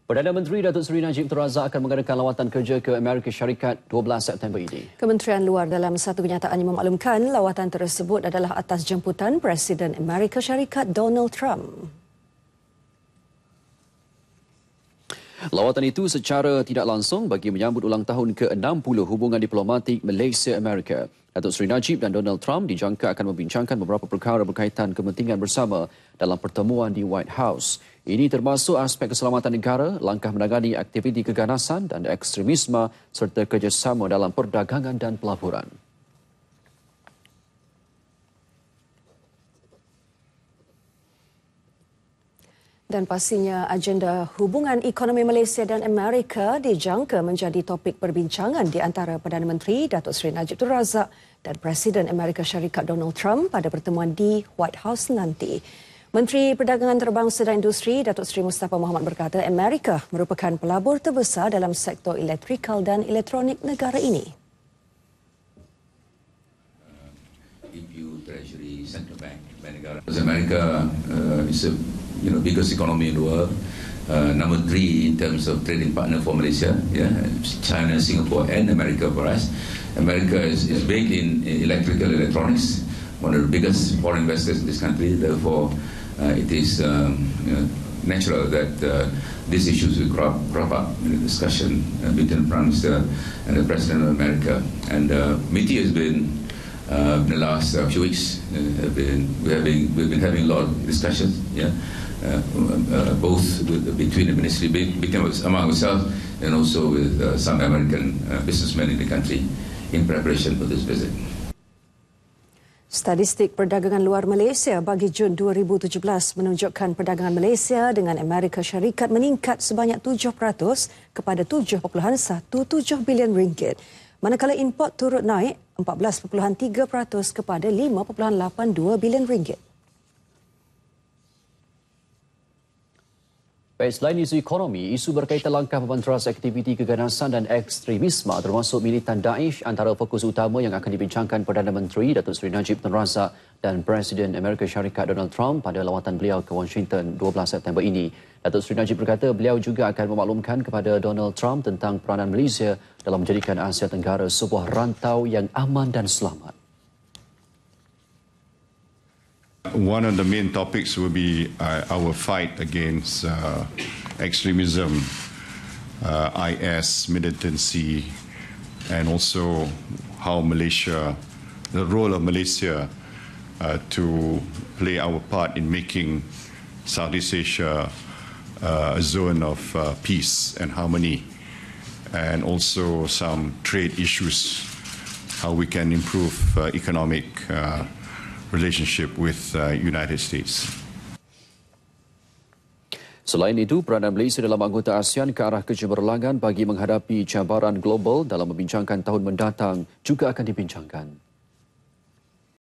Perdana Menteri Datuk Seri Najib Tun Razak akan mengadakan lawatan kerja ke Amerika Syarikat 12 September ini. Kementerian Luar dalam satu kenyataannya memaklumkan lawatan tersebut adalah atas jemputan Presiden Amerika Syarikat Donald Trump. Lawatan itu secara tidak langsung bagi menyambut ulang tahun ke-60 hubungan diplomatik Malaysia-Amerika. Datuk Seri Najib dan Donald Trump dijangka akan membincangkan beberapa perkara berkaitan kepentingan bersama dalam pertemuan di White House. Ini termasuk aspek keselamatan negara, langkah menangani aktiviti keganasan dan ekstremisme serta kerjasama dalam perdagangan dan pelaburan. Dan pastinya agenda hubungan ekonomi Malaysia dan Amerika dijangka menjadi topik perbincangan di antara Perdana Menteri Datuk Seri Najib Tun Razak dan Presiden Amerika Syarikat Donald Trump pada pertemuan di White House nanti. Menteri Perdagangan Antarabangsa dan Industri Datuk Seri Mustafa Mohamad berkata Amerika merupakan pelabur terbesar dalam sektor elektrikal dan elektronik negara ini. EU Treasury Central Bank negara. America is the biggest economy in the world. Number 3 in terms of trading partner for Malaysia, China, Singapore, and America for us. America is big in electrical electronics, one of the biggest foreign investors in this country. Therefore, it is natural that these issues will crop up in the discussion between the Prime Minister and the President of America. And MITI has been, in the last few weeks, we've been having a lot of discussions, both between the ministry, among ourselves, and also with some American businessmen in the country in preparation for this visit. Statistik perdagangan luar Malaysia bagi Jun 2017 menunjukkan perdagangan Malaysia dengan Amerika Syarikat meningkat sebanyak 7% kepada 7.17 bilion ringgit. Manakala import turut naik 14.3% kepada 5.82 bilion ringgit. Baik, selain isu ekonomi, isu berkaitan langkah membanteras aktiviti keganasan dan ekstremisme termasuk militan Daesh antara fokus utama yang akan dibincangkan Perdana Menteri Datuk Seri Najib Tun Razak dan Presiden Amerika Syarikat Donald Trump pada lawatan beliau ke Washington 12 September ini. Datuk Seri Najib berkata beliau juga akan memaklumkan kepada Donald Trump tentang peranan Malaysia dalam menjadikan Asia Tenggara sebuah rantau yang aman dan selamat. One of the main topics will be our fight against extremism, IS, militancy, and also how Malaysia, the role of Malaysia to play our part in making Southeast Asia a zone of peace and harmony, and also some trade issues, how we can improve economic relationship with United States. Selain itu, peranan Malaysia dalam anggota ASEAN ke arah kecemerlangan bagi menghadapi cabaran global dalam membincangkan tahun mendatang juga akan dibincangkan.